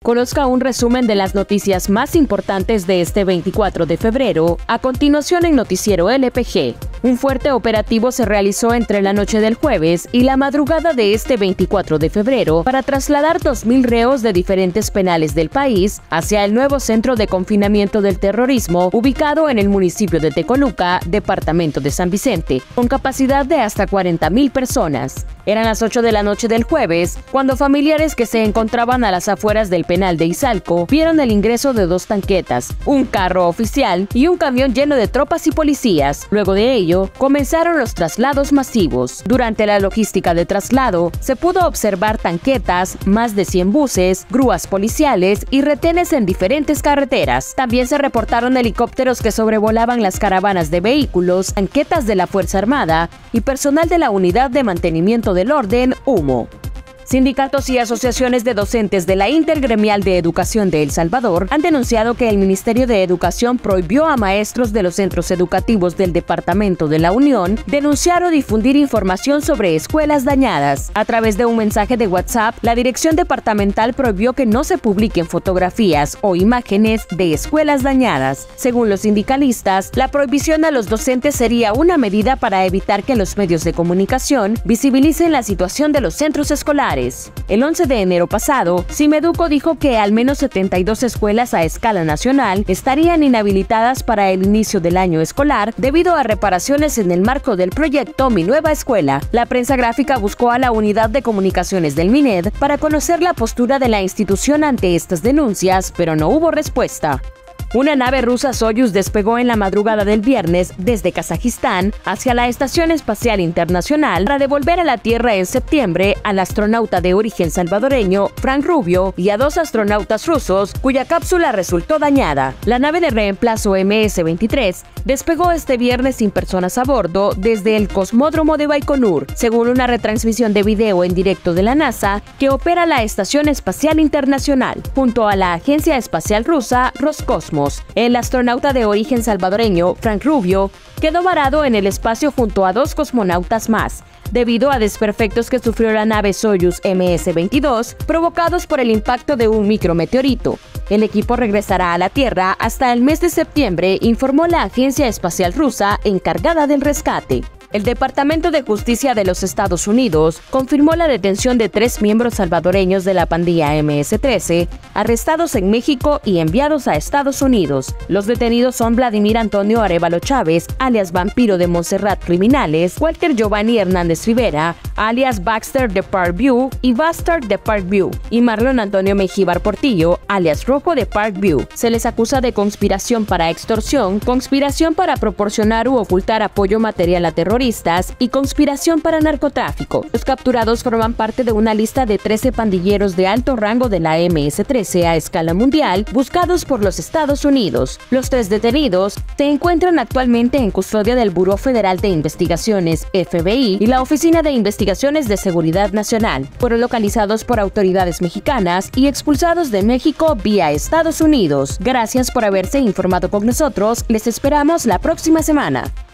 Conozca un resumen de las noticias más importantes de este 24 de febrero, a continuación en Noticiero LPG. Un fuerte operativo se realizó entre la noche del jueves y la madrugada de este 24 de febrero para trasladar 2.000 reos de diferentes penales del país hacia el nuevo centro de confinamiento del terrorismo ubicado en el municipio de Tecoluca, departamento de San Vicente, con capacidad de hasta 40.000 personas. Eran las 8 de la noche del jueves, cuando familiares que se encontraban a las afueras del penal de Izalco vieron el ingreso de 2 tanquetas, un carro oficial y un camión lleno de tropas y policías. Luego de ello, comenzaron los traslados masivos. Durante la logística de traslado, se pudo observar tanquetas, más de 100 buses, grúas policiales y retenes en diferentes carreteras. También se reportaron helicópteros que sobrevolaban las caravanas de vehículos, tanquetas de la Fuerza Armada y personal de la Unidad de Mantenimiento del Orden, UMO. Sindicatos y asociaciones de docentes de la Intergremial de Educación de El Salvador han denunciado que el Ministerio de Educación prohibió a maestros de los centros educativos del Departamento de la Unión denunciar o difundir información sobre escuelas dañadas. A través de un mensaje de WhatsApp, la Dirección Departamental prohibió que no se publiquen fotografías o imágenes de escuelas dañadas. Según los sindicalistas, la prohibición a los docentes sería una medida para evitar que los medios de comunicación visibilicen la situación de los centros escolares. El 11 de enero pasado, Cimeduco dijo que al menos 72 escuelas a escala nacional estarían inhabilitadas para el inicio del año escolar debido a reparaciones en el marco del proyecto Mi Nueva Escuela. La prensa gráfica buscó a la Unidad de Comunicaciones del MINED para conocer la postura de la institución ante estas denuncias, pero no hubo respuesta. Una nave rusa Soyuz despegó en la madrugada del viernes desde Kazajistán hacia la Estación Espacial Internacional para devolver a la Tierra en septiembre al astronauta de origen salvadoreño Frank Rubio y a 2 astronautas rusos cuya cápsula resultó dañada. La nave de reemplazo MS-23 despegó este viernes sin personas a bordo desde el cosmódromo de Baikonur, según una retransmisión de video en directo de la NASA que opera la Estación Espacial Internacional, junto a la Agencia Espacial Rusa Roscosmos. El astronauta de origen salvadoreño, Frank Rubio, quedó varado en el espacio junto a 2 cosmonautas más, debido a desperfectos que sufrió la nave Soyuz MS-22 provocados por el impacto de un micrometeorito. El equipo regresará a la Tierra hasta el mes de septiembre, informó la Agencia Espacial Rusa encargada del rescate. El Departamento de Justicia de los Estados Unidos confirmó la detención de 3 miembros salvadoreños de la pandilla MS-13, arrestados en México y enviados a Estados Unidos. Los detenidos son Vladimir Antonio Arévalo Chávez, alias Vampiro de Montserrat Criminales, Walter Giovanni Hernández Rivera, alias Baxter de Parkview y Bastard de Parkview, y Marlon Antonio Mejíbar Portillo, alias Rojo de Parkview. Se les acusa de conspiración para extorsión, conspiración para proporcionar u ocultar apoyo material a terroristas y conspiración para narcotráfico. Los capturados forman parte de una lista de 13 pandilleros de alto rango de la MS-13 a escala mundial buscados por los Estados Unidos. Los 3 detenidos se encuentran actualmente en custodia del Buró Federal de Investigaciones, FBI, y la Oficina de Investigaciones de Seguridad Nacional. Fueron localizados por autoridades mexicanas y expulsados de México vía Estados Unidos. Gracias por haberse informado con nosotros. Les esperamos la próxima semana.